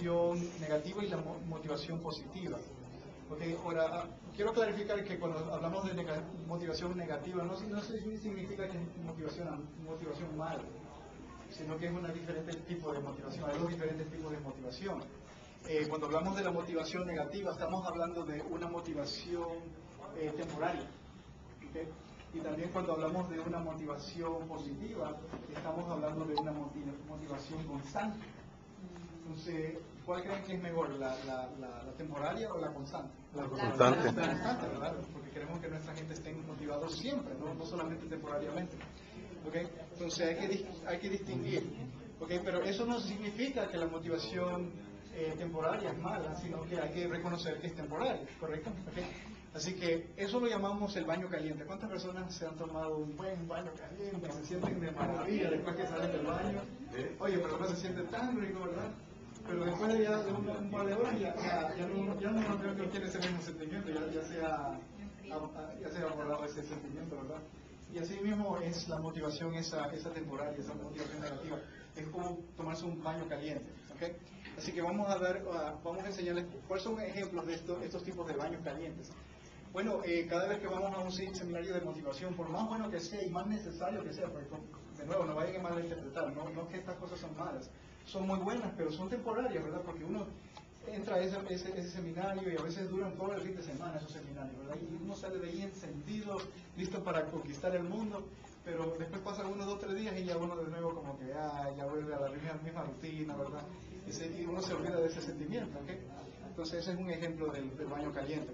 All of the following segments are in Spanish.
motivación negativa y la motivación positiva. Okay, ahora, quiero clarificar que cuando hablamos de motivación negativa, no significa que es motivación mala, sino que es un diferente tipo de motivación, hay dos diferentes tipos de motivación. Cuando hablamos de la motivación negativa, estamos hablando de una motivación temporaria. ¿Okay? Y también cuando hablamos de una motivación positiva, estamos hablando de una motivación constante. Entonces, ¿cuál creen que es mejor, la temporaria o la constante? La constante. La constante, ¿verdad? Porque queremos que nuestra gente esté motivada siempre, no solamente temporariamente. ¿Okay? Entonces hay que distinguir. ¿Okay? Pero eso no significa que la motivación temporaria es mala, sino que hay que reconocer que es temporaria, ¿correcto? ¿Okay? Así que eso lo llamamos el baño caliente. ¿Cuántas personas se han tomado un buen baño caliente? Se sienten de maravilla después que salen del baño. Oye, pero no se siente tan rico, ¿verdad? Pero después de un par de horas ya no tiene ese mismo sentimiento, ya se ha borrado ese sentimiento, ¿verdad? Y así mismo es la motivación esa temporaria, esa motivación negativa. Es como tomarse un baño caliente, ¿ok? Así que vamos a enseñarles cuáles son ejemplos de estos tipos de baños calientes. Bueno, cada vez que vamos a un seminario de motivación, por más bueno que sea y más necesario que sea, porque de nuevo, no vayan a malinterpretar, no que estas cosas son malas, son muy buenas, pero son temporarias, ¿verdad? Porque uno entra a ese seminario y a veces duran todo el fin de semana esos seminarios, ¿verdad? Y uno sale de ahí encendido, listo para conquistar el mundo, pero después pasan 1, 2, 3 días y ya uno de nuevo como que ya vuelve a la misma rutina, ¿verdad? Y uno se olvida de ese sentimiento, ¿ok? Entonces ese es un ejemplo del baño caliente.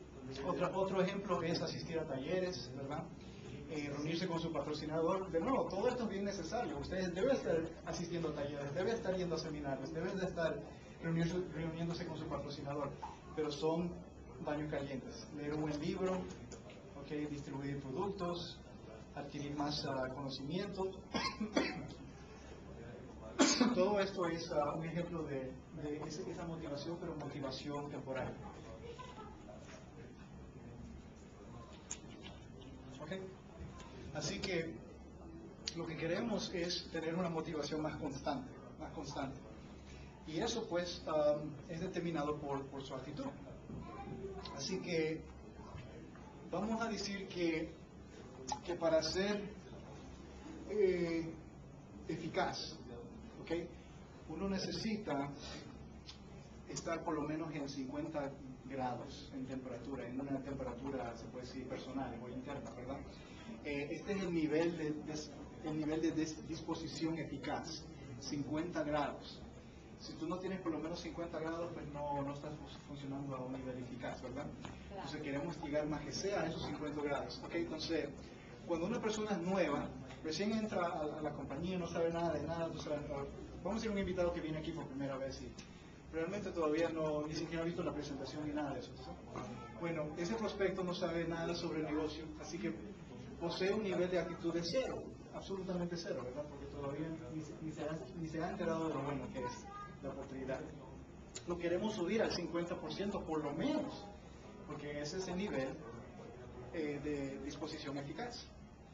Otro ejemplo es asistir a talleres, ¿verdad? Reunirse con su patrocinador. De nuevo, todo esto es bien necesario. Ustedes deben estar asistiendo a talleres, deben estar yendo a seminarios, deben de estar reuniéndose con su patrocinador, pero son baños calientes. Leer un buen libro, okay, distribuir productos, adquirir más conocimiento. Todo esto es un ejemplo de esa motivación, pero motivación temporal. Okay. Así que lo que queremos es tener una motivación más constante. Y eso pues es determinado por su actitud. Así que vamos a decir que para ser eficaz, ¿okay? Uno necesita estar por lo menos en 50 grados en temperatura, en una temperatura, se puede decir, personal o interna, ¿verdad? Este es el nivel de disposición eficaz, 50 grados. Si tú no tienes por lo menos 50 grados, pues no estás funcionando a un nivel eficaz, ¿verdad? Entonces queremos llegar más que sea a esos 50 grados. ¿Okay? Entonces, cuando una persona es nueva, recién entra a la compañía, no sabe nada de nada, vamos a ser un invitado que viene aquí por primera vez y realmente todavía ni siquiera ha visto la presentación ni nada de eso. ¿Sí? Bueno, ese prospecto no sabe nada sobre el negocio, así que posee un nivel de actitud de cero, absolutamente cero, ¿verdad? Porque todavía ni se ha enterado de lo bueno que es la oportunidad. Lo queremos subir al 50% por lo menos, porque ese es el nivel de disposición eficaz.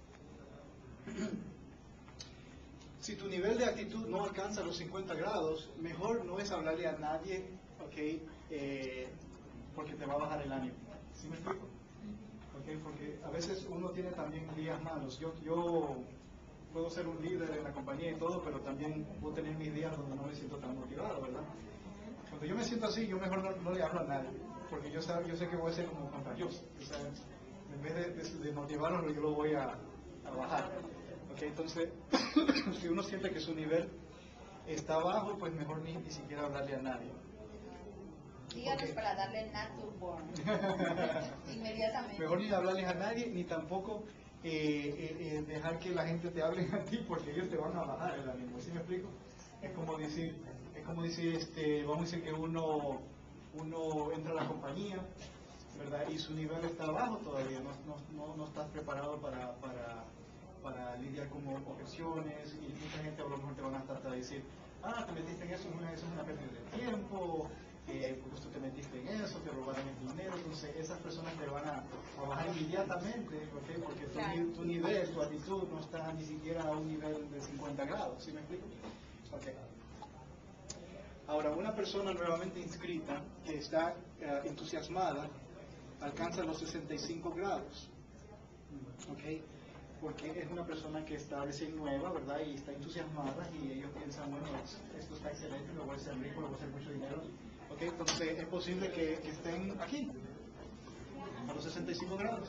Si tu nivel de actitud no alcanza los 50 grados, mejor no es hablarle a nadie, ¿okay? Porque te va a bajar el ánimo. ¿Sí me explico? ¿Okay? Porque a veces uno tiene también días malos. Yo puedo ser un líder en la compañía y todo, pero también puedo tener mis días donde no me siento tan motivado, ¿verdad? Cuando yo me siento así, yo mejor no le hablo a nadie, porque yo sé que voy a ser como contagioso. O sea, en vez de motivarlo, yo lo voy a bajar. Okay, entonces, si uno siente que su nivel está bajo, pues mejor ni siquiera hablarle a nadie. Díganos okay. Para darle naturborn inmediatamente. Mejor ni hablarles a nadie, ni tampoco dejar que la gente te hable a ti, porque ellos te van a bajar el ánimo. ¿Sí me explico? Es como decir, vamos a decir que uno entra a la compañía, ¿verdad? Y su nivel está bajo todavía, no estás preparado para lidiar con objeciones, y mucha gente a lo mejor te van a tratar de decir, te metiste en eso, es una pérdida de tiempo, justo te metiste en eso, te robaron el dinero. Entonces esas personas te van a bajar inmediatamente, ¿okay? Porque tu nivel, tu actitud no está ni siquiera a un nivel de 50 grados, ¿sí me explico? Okay. Ahora, una persona nuevamente inscrita que está entusiasmada alcanza los 65 grados. ¿Ok? Porque es una persona que está recién nueva, ¿verdad? Y está entusiasmada y ellos piensan, bueno, esto está excelente, lo voy a hacer rico, lo voy a hacer mucho dinero. ¿Ok? Entonces es posible que estén aquí, a los 65 grados.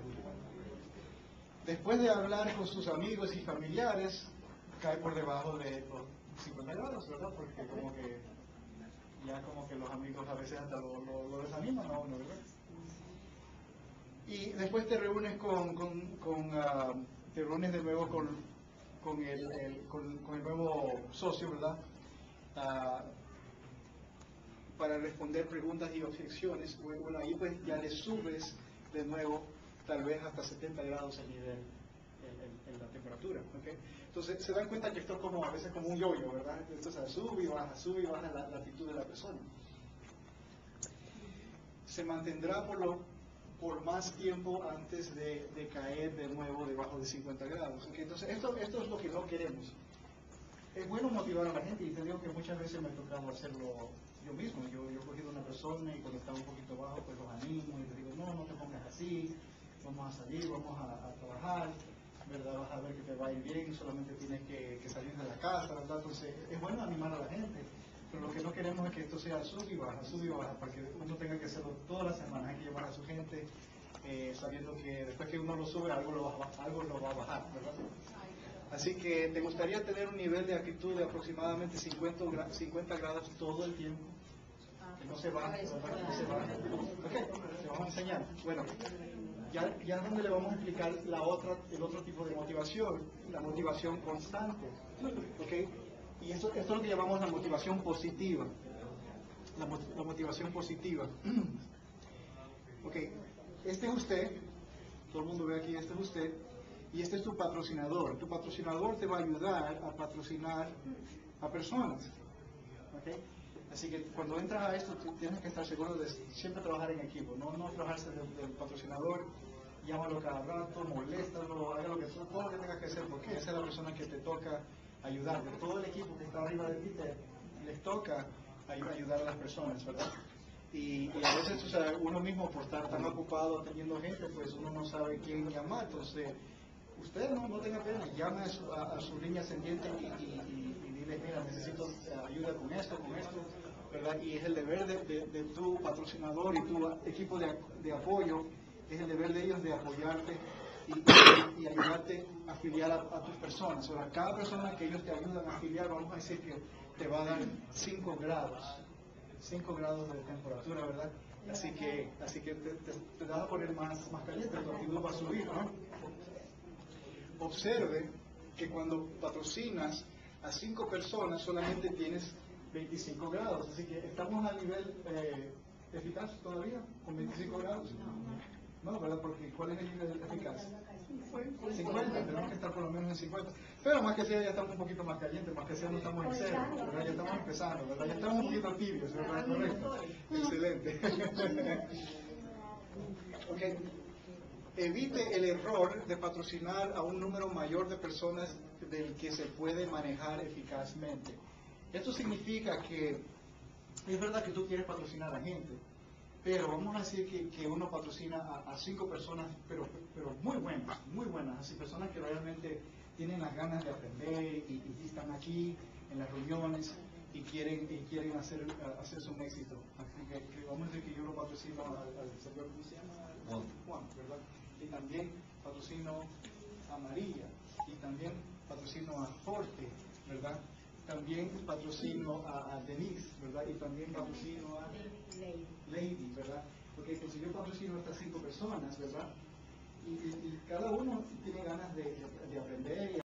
Después de hablar con sus amigos y familiares, cae por debajo de los 50 grados, ¿verdad? Porque como que los amigos a veces hasta lo desaniman a uno, ¿verdad? Y después te reúnes te reúnes de nuevo con el nuevo socio, ¿verdad? Para responder preguntas y objeciones. Bueno, ahí pues ya le subes de nuevo, tal vez hasta 70 grados el nivel, en la temperatura, ¿ok? Entonces se dan cuenta que esto es como a veces como un yoyo, ¿verdad? Entonces sube y baja la actitud de la persona. Se mantendrá por más tiempo antes de caer de nuevo debajo de 50 grados. ¿Okay? Entonces, esto es lo que no queremos. Es bueno motivar a la gente, y te digo que muchas veces me ha tocado hacerlo yo mismo. Yo he cogido a una persona y cuando está un poquito bajo, pues los animo y les digo, no te pongas así, vamos a salir, vamos a trabajar, ¿verdad? Vas a ver que te va a ir bien, solamente tienes que salir de la casa, ¿verdad? Entonces, es bueno animar a la gente. Pero lo que no queremos es que esto sea sub y baja, para que uno tenga que hacerlo todas las semanas. Hay que llevar a su gente sabiendo que después que uno lo sube, algo lo va a bajar, ¿verdad? Así que te gustaría tener un nivel de actitud de aproximadamente 50 grados todo el tiempo. Que no se va, ¿verdad? Que no se va. Ok, te vamos a enseñar. Bueno, ya es donde le vamos a explicar el otro tipo de motivación, la motivación constante. ¿Ok? Y esto es lo que llamamos la motivación positiva. La motivación positiva. Ok, este es usted, todo el mundo ve aquí, este es usted, y este es tu patrocinador. Tu patrocinador te va a ayudar a patrocinar a personas. Ok, así que cuando entras a esto, tú tienes que estar seguro de siempre trabajar en equipo, no trabajarse del patrocinador. Llámalo cada rato, moléstalo, haga todo lo que tengas que hacer, porque esa es la persona que te toca ayudar. De todo el equipo que está arriba de ti, les toca ayudar a las personas, ¿verdad? Y a veces, o sea, uno mismo por estar tan ocupado atendiendo gente, pues uno no sabe quién llamar. Entonces, usted no tenga pena, llame a su línea ascendiente y dile, mira, necesito ayuda con esto, ¿verdad? Y es el deber de tu patrocinador y tu equipo de apoyo, es el deber de ellos de apoyarte y ayudarte a afiliar a tus personas. O sea, cada persona que ellos te ayudan a afiliar, vamos a decir que te va a dar 5 grados de temperatura, ¿verdad? Así que te vas a poner más caliente, tu actitud va a subir, ¿no? Observe que cuando patrocinas a 5 personas solamente tienes 25 grados, así que estamos a nivel eficaz todavía, con 25 grados. No, ¿verdad? Porque ¿cuál es el nivel eficaz? 50, tenemos que estar por lo menos en 50. Pero más que sea ya estamos un poquito más calientes, más que sea no estamos en cero, ¿verdad? Ya estamos empezando, ¿verdad? Ya estamos un poquito tibios, ¿verdad? Correcto. Excelente. Ok. Evite el error de patrocinar a un número mayor de personas del que se puede manejar eficazmente. Esto significa que es verdad que tú quieres patrocinar a gente, pero vamos a decir que uno patrocina a 5 personas, pero muy buenas, así personas que realmente tienen las ganas de aprender y están aquí en las reuniones y quieren hacerse un éxito. Así que vamos a decir que yo lo patrocino al señor, ¿cómo se llama? Juan, ¿verdad? Y también patrocino a María, y también patrocino a Jorge, ¿verdad? También patrocino a Denise, ¿verdad? Y también patrocino a Lady, ¿verdad? Porque entonces yo patrocino a estas 5 personas, ¿verdad? Y cada uno tiene ganas de aprender